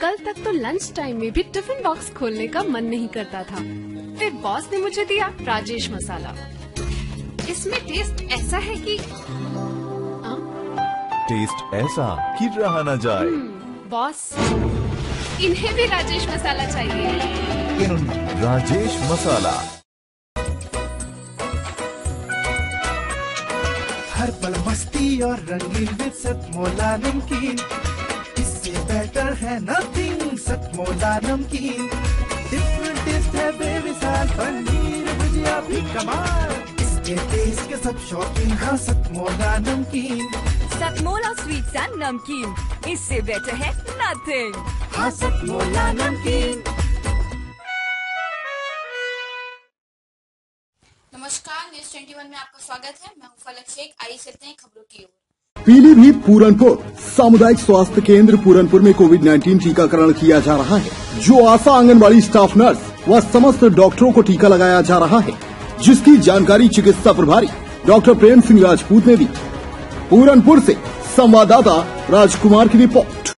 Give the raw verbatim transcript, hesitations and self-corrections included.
कल तक तो लंच टाइम में भी टिफिन बॉक्स खोलने का मन नहीं करता था। फिर बॉस ने मुझे दिया राजेश मसाला। इसमें टेस्ट ऐसा है कि आ? टेस्ट ऐसा कि रहा न जाए। बॉस, इन्हें भी राजेश मसाला चाहिए। राजेश मसाला। हर पल मस्ती और रंगीन विद सतमोला नमकीन, इससे बेटर है नथिंग। सतमोला नमकीन डिफरेंट टेस्ट है बेमिसाल, पनीर भुजिया भी कमाल, इसके टेस्ट के सब शौकीन। हाँ सतमोला नमकीन, सतमोला स्वीट्स एंड नमकीन, इससे बेटर है नथिंग। हाँ सतमोला नमकीन। नमस्कार, न्यूज इक्कीस में आपका स्वागत है। मैं हूं फलक शेख। आइए चलते हैं खबरों की ओर। पीलीभीत पूरनपुर सामुदायिक स्वास्थ्य केंद्र पूरनपुर में कोविड उन्नीस टीकाकरण किया जा रहा है, जो आशा आंगनबाड़ी स्टाफ नर्स व समस्त डॉक्टरों को टीका लगाया जा रहा है, जिसकी जानकारी चिकित्सा प्रभारी डॉक्टर प्रेम सिंह राजपूत ने दी। पूरनपुर से संवाददाता राजकुमार की रिपोर्ट।